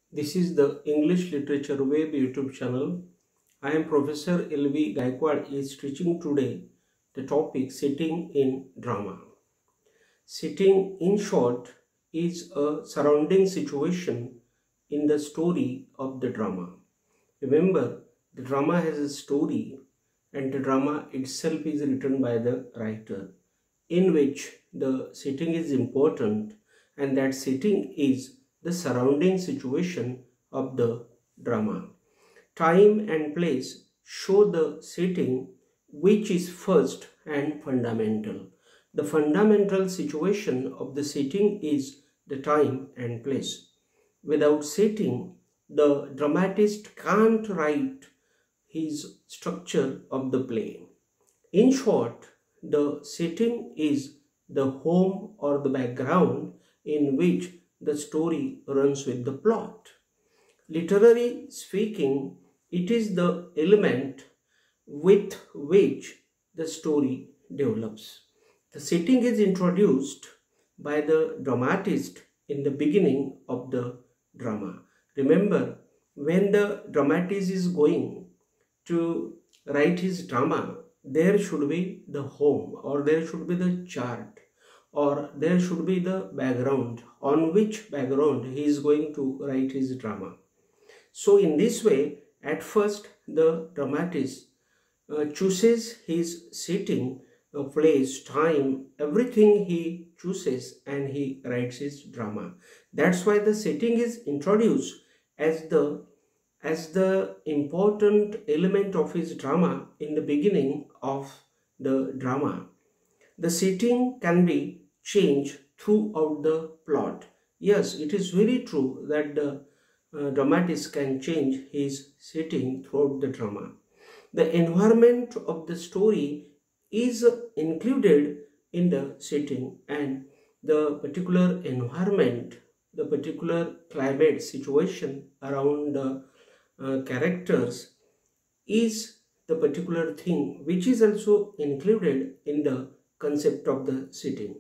This is the English Literature Web YouTube channel. I am Professor L.V. Gaikwad is teaching today the topic Setting in Drama. Setting, in short, is a surrounding situation in the story of the drama. Remember, the drama has a story and the drama itself is written by the writer, in which the setting is important, and that setting is the surrounding situation of the drama. Time and place show the setting, which is first and fundamental. The fundamental situation of the setting is the time and place. Without setting, the dramatist can't write his structure of the play. In short, the setting is the home or the background in which the story runs with the plot. Literally speaking, it is the element with which the story develops. The setting is introduced by the dramatist in the beginning of the drama. Remember, when the dramatist is going to write his drama, there should be the home, or there should be the chart, or there should be the background, on which background he is going to write his drama. So in this way, at first the dramatist chooses his setting, place, time, everything he chooses, and he writes his drama. That's why the setting is introduced as the important element of his drama in the beginning of the drama. The setting can be changed throughout the plot. Yes, it is very true that the dramatist can change his setting throughout the drama. The environment of the story is included in the setting, and the particular environment, the particular climate situation around the characters is the particular thing which is also included in the concept of the setting.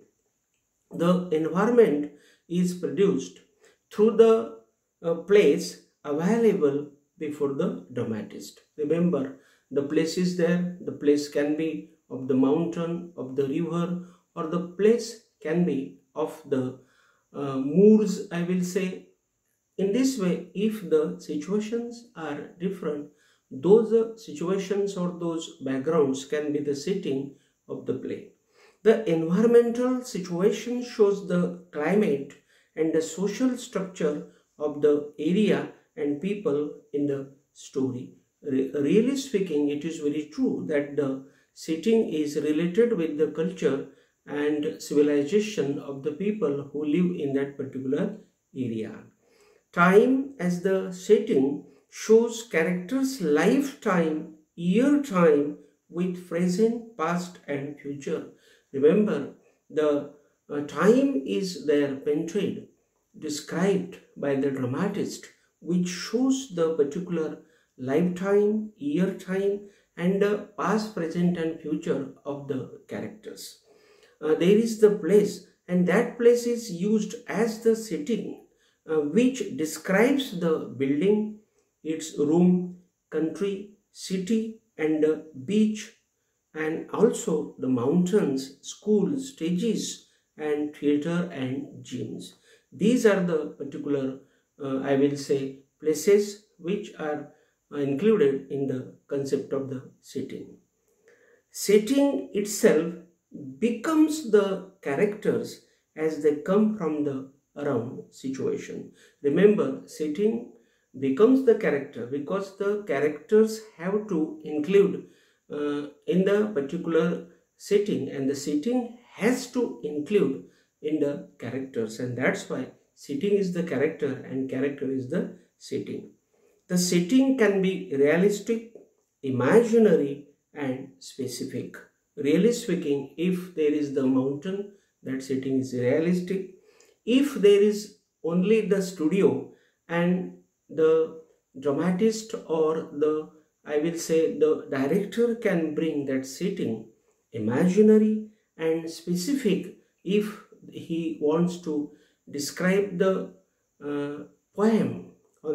The environment is produced through the place available before the dramatist. Remember, the place is there. The place can be of the mountain, of the river, or the place can be of the moors, I will say. In this way, if the situations are different, those situations or those backgrounds can be the setting of the play. The environmental situation shows the climate and the social structure of the area and people in the story. Really speaking, it is very true that the setting is related with the culture and civilization of the people who live in that particular area. Time as the setting shows characters' lifetime, year time with present, past and future. Remember, the time is there painted, described by the dramatist, which shows the particular lifetime, year time and the past, present and future of the characters. There is the place, and that place is used as the setting, which describes the building, its room, country, city and beach, and also the mountains, schools, stages and theater and gyms. These are the particular, I will say, places which are included in the concept of the setting. Setting itself becomes the characters as they come from the around situation. Remember, setting becomes the character because the characters have to include in the particular setting, and the setting has to include in the characters, and that's why setting is the character and character is the setting. The setting can be realistic, imaginary and specific. Really speaking, if there is the mountain, that setting is realistic. If there is only the studio and the dramatist or the, I will say, the director can bring that setting imaginary and specific if he wants to describe the poem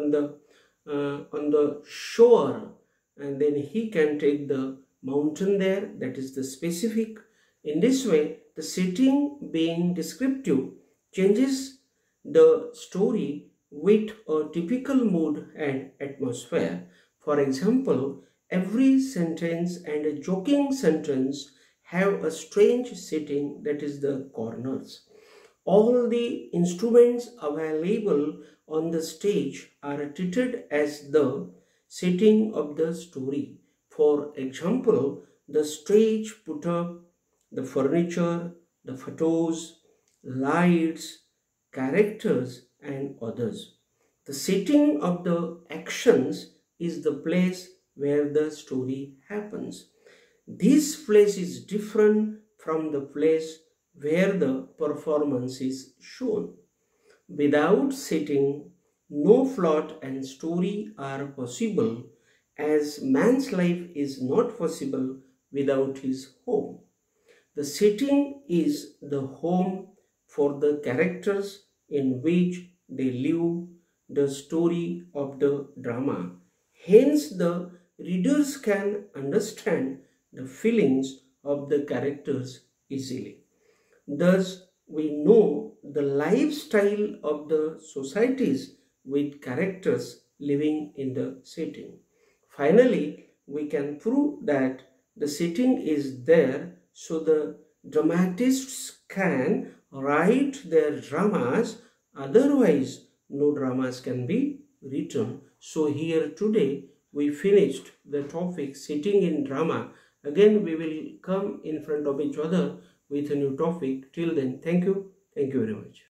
on the shore, and then he can take the mountain there, that is the specific. In this way, the setting being descriptive changes the story with a typical mood and atmosphere. For example, every sentence and a joking sentence have a strange setting, that is the corners. All the instruments available on the stage are treated as the setting of the story. For example, the stage put up, the furniture, the photos, lights, characters and others. The setting of the actions is the place where the story happens. This place is different from the place where the performance is shown. Without setting, no plot and story are possible, as man's life is not possible without his home. The setting is the home for the characters in which they live the story of the drama. Hence, the readers can understand the feelings of the characters easily. Thus, we know the lifestyle of the societies with characters living in the setting. Finally, we can prove that the setting is there so the dramatists can write their dramas, otherwise no dramas can be written. So here today we finished the topic setting in drama. Again we will come in front of each other with a new topic. Till then, thank you very much.